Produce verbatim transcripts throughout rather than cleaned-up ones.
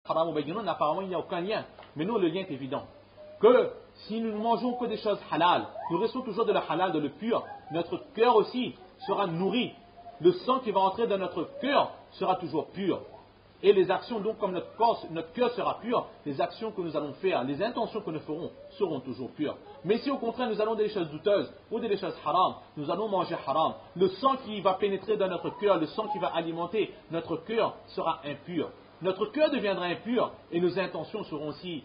haram ou bayyinun, apparemment il n'y a aucun lien. Mais nous, le lien est évident. Que si nous ne mangeons que des choses halal, nous restons toujours de la halal, de le pur, notre cœur aussi sera nourri. Le sang qui va entrer dans notre cœur sera toujours pur. Et les actions, donc, comme notre corps, notre cœur sera pur, les actions que nous allons faire, les intentions que nous ferons seront toujours pures. Mais si au contraire nous allons des choses douteuses ou des choses haram, nous allons manger haram, le sang qui va pénétrer dans notre cœur, le sang qui va alimenter notre cœur sera impur. Notre cœur deviendra impur et nos intentions seront aussi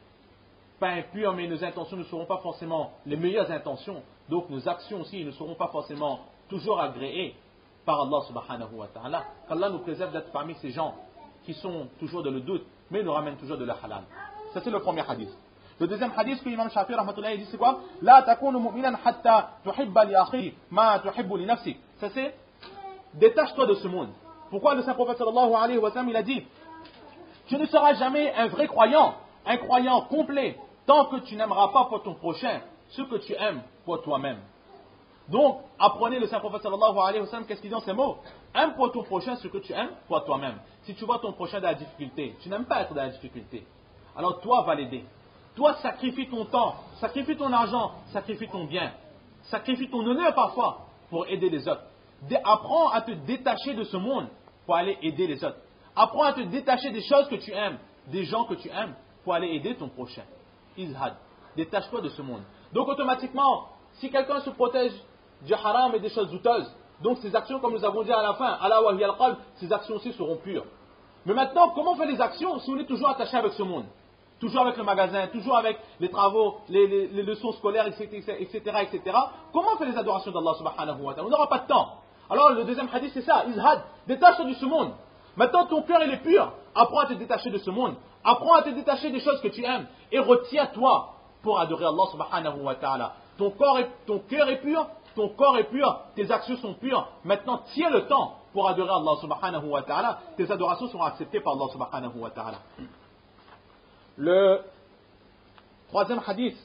pas impures, mais nos intentions ne seront pas forcément les meilleures intentions. Donc nos actions aussi ne seront pas forcément toujours agréées par Allah subhanahu wa ta'ala. Qu'Allah nous préserve d'être parmi ces gens qui sont toujours dans le doute, mais nous ramènent toujours de la halal. Ça c'est le premier hadith. Le deuxième hadith que l'imam Shafi'i rahmatullahi dit c'est quoi? La takunu mu'minan hatta tuhibba li akhi ma tuhibbu li nafsik. Ça c'est détache-toi de ce monde. Pourquoi le saint prophète sallallahu alayhi wa sallam il a dit tu ne seras jamais un vrai croyant, un croyant complet, tant que tu n'aimeras pas pour ton prochain ce que tu aimes pour toi-même. Donc, apprenez le saint prophète sallallahu alayhi wa sallam, qu'est-ce qu'il dit dans ces mots? Aime pour ton prochain ce que tu aimes pour toi-même. Si tu vois ton prochain dans la difficulté, tu n'aimes pas être dans la difficulté, alors toi va l'aider. Toi sacrifie ton temps, sacrifie ton argent, sacrifie ton bien, sacrifie ton honneur parfois pour aider les autres. Apprends à te détacher de ce monde pour aller aider les autres. Apprends à te détacher des choses que tu aimes, des gens que tu aimes, pour aller aider ton prochain. Izhad. Détache-toi de ce monde. Donc automatiquement, si quelqu'un se protège du haram et des choses douteuses, donc ses actions, comme nous avons dit à la fin, ala wa hiya al-qalb, ces actions aussi seront pures. Mais maintenant, comment on fait les actions si on est toujours attaché avec ce monde? Toujours avec le magasin, toujours avec les travaux, les, les, les leçons scolaires, et cetera, et cetera, et cetera. Comment on fait les adorations d'Allah subhanahu wa ta'ala? On n'aura pas de temps. Alors le deuxième hadith c'est ça, izhad, détache-toi de ce monde. Maintenant ton cœur il est pur, apprends à te détacher de ce monde, apprends à te détacher des choses que tu aimes et retiens-toi pour adorer Allah subhanahu wa ta'ala. Ton corps est, ton cœur est pur, ton corps est pur, tes actions sont pures. Maintenant tiens le temps pour adorer Allah subhanahu wa ta'ala, tes adorations seront acceptées par Allah subhanahu wa ta'ala. Le troisième hadith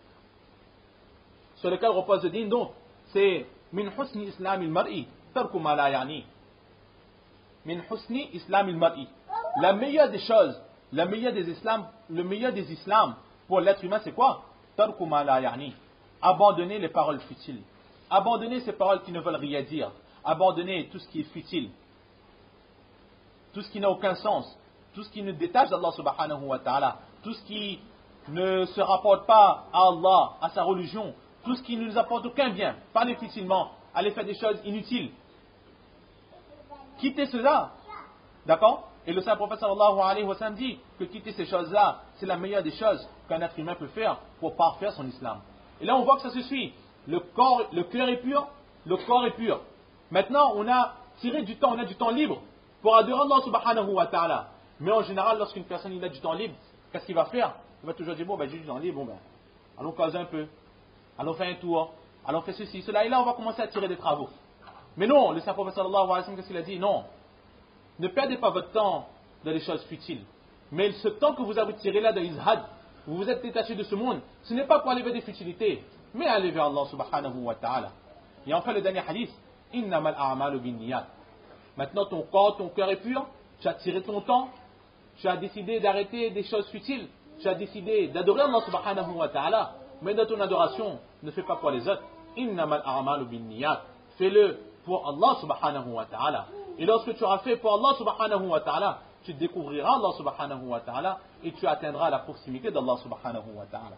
sur lequel repose le din donc, c'est min husni islam il-mar'i tarku ma la ya'ni. Min husni islam il-mar'i. La meilleure des choses, la meilleure des islams, le meilleur des islams pour l'être humain c'est quoi? Tarku ma la ya'ni. Abandonner les paroles futiles. Abandonner ces paroles qui ne veulent rien dire. Abandonner tout ce qui est futile. Tout ce qui n'a aucun sens. Tout ce qui nous détache d'Allah subhanahu wa ta'ala, tout ce qui ne se rapporte pas à Allah, à sa religion, tout ce qui ne nous apporte aucun bien, parler futilement, aller faire des choses inutiles. Quitter cela, d'accord? Et le saint prophète sallallahu alayhi wa sallam dit que quitter ces choses-là, c'est la meilleure des choses qu'un être humain peut faire pour parfaire son islam. Et là on voit que ça se suit. Le corps, le cœur est pur, le corps est pur. Maintenant on a tiré du temps, on a du temps libre pour adorer Allah subhanahu wa ta'ala. Mais en général, lorsqu'une personne il a du temps libre, qu'est-ce qu'il va faire? Il va toujours dire, bon ben j'ai du temps libre, bon ben, allons causer un peu, allons faire un tour, allons faire ceci, cela, et là on va commencer à tirer des travaux. Mais non, le saint prophète sallallahu alayhi wa sallam, qu'est-ce qu'il a dit? Non, ne perdez pas votre temps dans les choses futiles. Mais ce temps que vous avez tiré là de izhad, vous vous êtes détaché de ce monde, ce n'est pas pour aller vers des futilités, mais aller vers Allah subhanahu wa ta'ala. Et enfin le dernier hadith, innamal a'malu bin niyat. Maintenant ton corps, ton cœur est pur, tu as tiré ton temps, tu as décidé d'arrêter des choses futiles, tu as décidé d'adorer Allah subhanahu wa ta'ala, mais dans ton adoration, ne fais pas pour les autres. Innamal a'malu bin niyat. Fais-le pour Allah subhanahu wa ta'ala. Et lorsque tu auras fait pour Allah subhanahu wa ta'ala, tu découvriras Allah subhanahu wa ta'ala et tu atteindras la proximité d'Allah subhanahu wa ta'ala.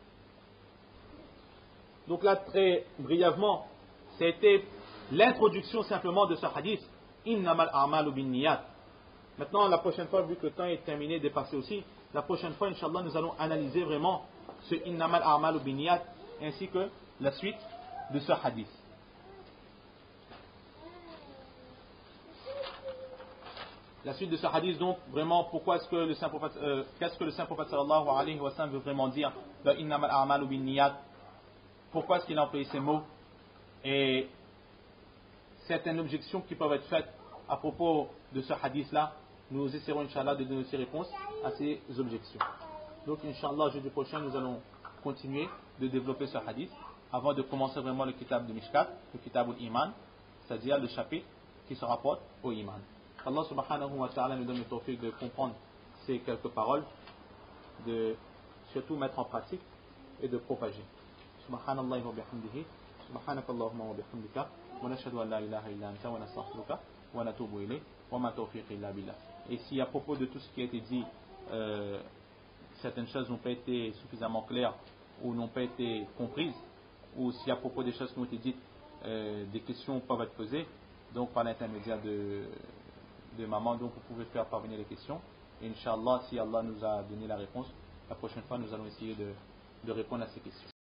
Donc là, très brièvement, c'était l'introduction simplement de ce hadith. Innamal a'malu bin niyat. Maintenant, la prochaine fois, vu que le temps est terminé, dépassé aussi, la prochaine fois, Inch'Allah, nous allons analyser vraiment ce innamal a'malu bin niyat ainsi que la suite de ce hadith. La suite de ce hadith, donc, vraiment, pourquoi est-ce que le saint prophète, euh, qu'est-ce que le saint prophète sallallahu alayhi wa sallam veut vraiment dire dans innamal a'malu bin niyat? Pourquoi est-ce qu'il a employé ces mots? Et certaines objections qui peuvent être faites à propos de ce hadith-là, nous essaierons, Inch'Allah, de donner ces réponses à ces objections. Donc, Inch'Allah, jeudi prochain, nous allons continuer de développer ce hadith avant de commencer vraiment le kitab de Mishkat, le kitab al-Iman, c'est-à-dire le chapitre qui se rapporte au Iman. Allah subhanahu wa ta'ala nous donne le tawfiq de comprendre ces quelques paroles, de surtout mettre en pratique et de propager. Subhanallah wa bihamdihi, subhanakallahumma wa bihamdika, wa nashhadu an la ilaha illa anta wa nastaghfiruka wa natubu ilayk wa ma tawfiqi illa billah. Et si à propos de tout ce qui a été dit, euh, certaines choses n'ont pas été suffisamment claires ou n'ont pas été comprises, ou si à propos des choses qui ont été dites, euh, des questions peuvent être posées, donc par l'intermédiaire de, de maman, donc vous pouvez faire parvenir les questions. Et Inch'Allah, si Allah nous a donné la réponse, la prochaine fois nous allons essayer de, de répondre à ces questions.